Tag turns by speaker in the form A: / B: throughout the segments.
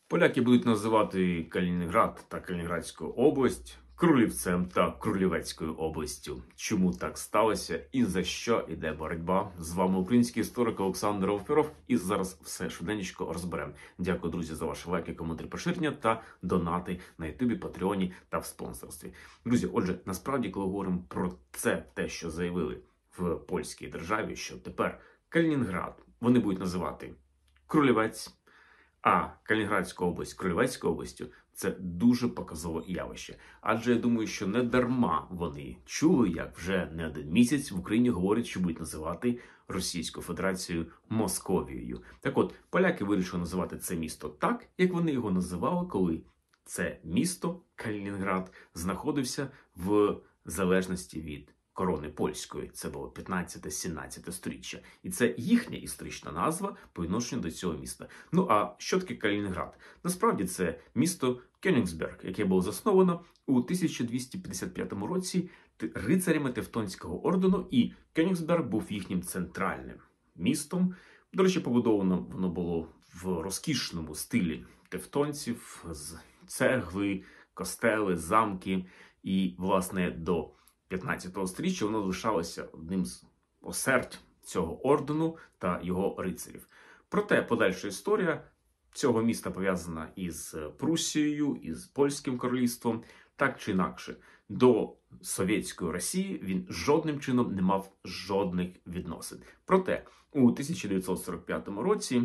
A: Поляки будуть називати Калінінград та Калінінградську область Крулівцем та Крулівецькою областю. Чому так сталося і за що йде боротьба? З вами український історик Олександр Овпіров, і зараз все швиденько розберемо. Дякую, друзі, за ваші лайки, коментарі, поширення та донати на Ютубі, Патреоні та в спонсорстві. Друзі, отже, насправді, коли говоримо про це, те, що заявили в польській державі, що тепер Калінінград вони будуть називати Крулівець, а Калінінградська область Крулівецькою областю – це дуже показове явище. Адже я думаю, що не дарма вони чули, як вже не один місяць в Україні говорять, що будуть називати Російську Федерацію Московією. Так от, поляки вирішили називати це місто так, як вони його називали, коли це місто, Калінінград, знаходився в залежності від корони польської. Це було 15-17 сторіччя. І це їхня історична назва по відношенню до цього міста. Ну а що таке Калінінград? Насправді це місто Кёнігсберг, яке було засновано у 1255 році рицарями Тевтонського ордену, і Кёнігсберг був їхнім центральним містом. До речі, побудовано воно було в розкішному стилі тевтонців, з цегли, костели, замки, і, власне, до 15 сторіччя воно лишалося одним з осердь цього ордену та його рицарів. Проте подальша історія цього міста пов'язана із Прусією, із Польським королівством. Так чи інакше, до Совєтської Росії він жодним чином не мав жодних відносин. Проте у 1945 році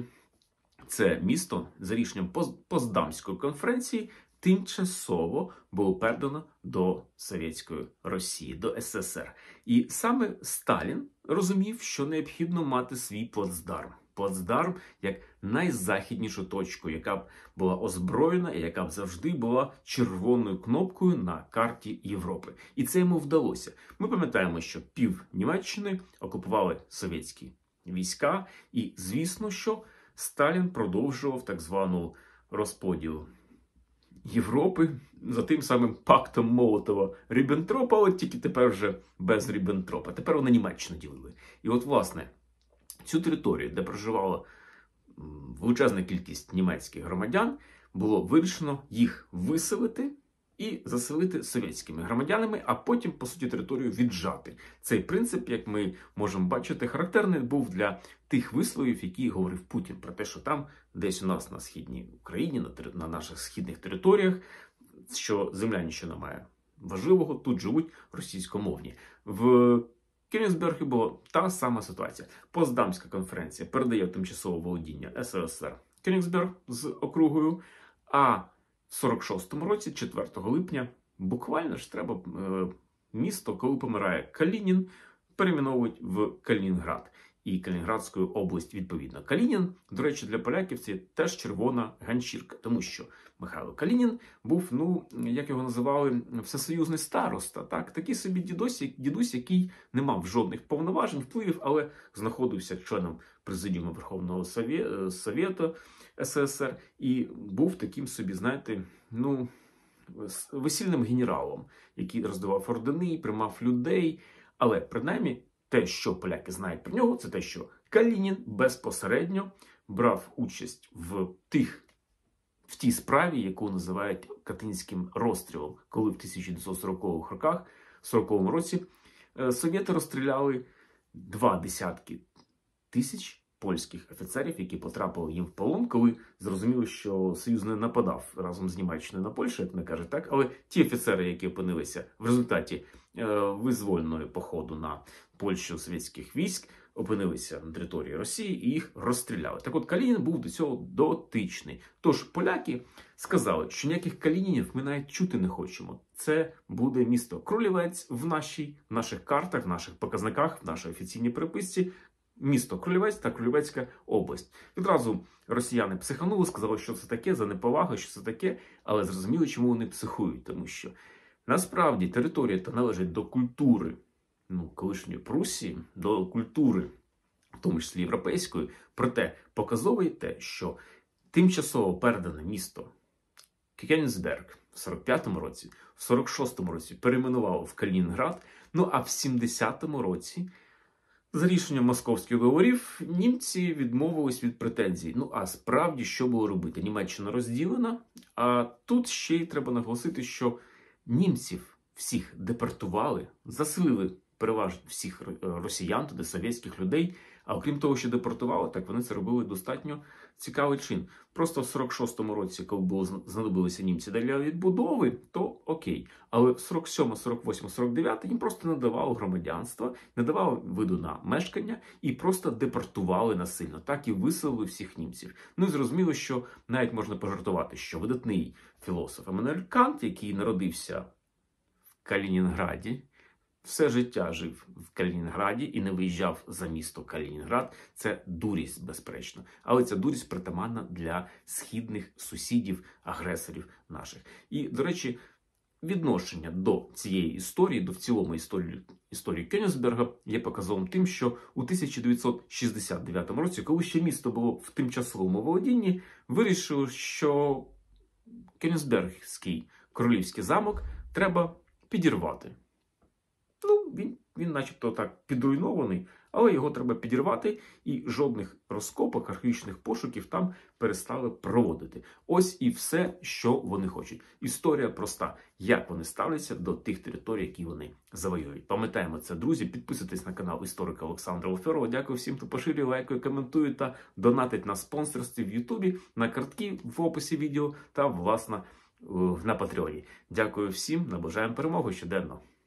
A: це місто за рішенням Потсдамської конференції тимчасово було передано до Совєтської Росії, до СССР. І саме Сталін розумів, що необхідно мати свій плацдарм. Плацдарм як найзахіднішу точку, яка б була озброєна і яка б завжди була червоною кнопкою на карті Європи. І це йому вдалося. Ми пам'ятаємо, що пів Німеччини окупували совєтські війська, і звісно, що Сталін продовжував так звану розподіл Європи за тим самим пактом Молотова-Ріббентропа, але тільки тепер вже без Ріббентропа. Тепер вони Німеччину ділили. І от, власне, цю територію, де проживала величезна кількість німецьких громадян, було вирішено їх виселити і заселити совєтськими громадянами, а потім, по суті, територію віджати. Цей принцип, як ми можемо бачити, характерний був для тих висловів, які говорив Путін, про те, що там, десь у нас на східній Україні, на наших східних територіях, що земля нічого не має важливого, тут живуть російськомовні. В Кёнігсбергі була та сама ситуація. Потсдамська конференція передає тимчасове володіння СРСР Кёнігсберг з округою, а в 46-му році, 4 липня, буквально ж треба місто, коли помирає Калінін, перейменовують в Калінінград. І Калінінградську область відповідно. Калінін, до речі, для поляків це теж червона ганчірка, тому що Михайло Калінін був, як його називали, всесоюзний староста, такий собі дідусь, який не мав жодних повноважень, впливів, але знаходився членом президіуму Верховного Совєту СССР і був таким собі, знаєте, весільним генералом, який роздавав ордени, приймав людей, але принаймні те, що поляки знають про нього, це те, що Калінін безпосередньо брав участь в тій справі, яку називають Катинським розстрілом, коли в 1940-х роках, в 40-му році, совєти розстріляли 20 тисяч польських офіцерів, які потрапили їм в полон, коли зрозуміли, що Союз не нападав разом з Німеччиною на Польщу, як не кажуть, так? Але ті офіцери, які опинилися в результаті визвольного походу на Польщу совєтських військ, опинилися на території Росії і їх розстріляли. Так от Калінін був до цього дотичний. Тож поляки сказали, що ніяких Калінінів ми навіть чути не хочемо. Це буде місто Крулівець в наших картах, в наших показниках, в нашій офіційній переписці. Місто Крулівець та Крулівецька область. Відразу росіяни психанули, сказали, що це таке, за неповагу, що це таке, але зрозуміли, чому вони психують, тому що насправді територія та належить до культури, колишньої Прусії, до культури, в тому числі європейської, проте показово є те, що тимчасово передане місто Кёнігсберг в 45-му році, в 46-му році перейменувало в Калінінград, а в 70-му році За рішенням московських договорів німці відмовились від претензій. Ну а справді, що було робити? Німеччина розділена, а тут ще й треба наголосити, що німців всіх депортували, заселили переважно всіх росіян, туди совєтських людей, а окрім того, що депортували, так вони це робили достатньо цікавий чин. Просто в 46-му році, коли знадобилися німці для відбудови, то окей. Але в 47-му, 48-му, 49-му їм просто не давали громадянства, не давали виду на мешкання і просто депортували насильно. Так і виселили всіх німців. Ну і зрозуміло, що навіть можна пожартувати, що видатний філософ Еммануель Кант, який народився в Калінінграді, все життя жив в Калінінграді і не виїжджав за місто Калінінград. Це дурість, безперечно. Але ця дурість притаманна для східних сусідів, агресорів наших. І, до речі, відношення до цієї історії, до в цілому історії Кенігсберга є показовим тим, що у 1969 році, коли ще місто було в тимчасовому володінні, вирішили, що Кенігсбергський королівський замок треба підірвати. Ну, він начебто так підруйнований, але його треба підірвати, і жодних розкопок, археологічних пошуків там перестали проводити. Ось і все, що вони хочуть. Історія проста. Як вони ставляться до тих територій, які вони завоюють. Пам'ятаємо це, друзі. Підписуйтесь на канал історика Олександра Лоферова. Дякую всім, хто поширює, лайкає, коментує та донатить на спонсорстві в Ютубі, на картки в описі відео та, власне, на Патреоні. Дякую всім, наближаємо перемогу щоденно.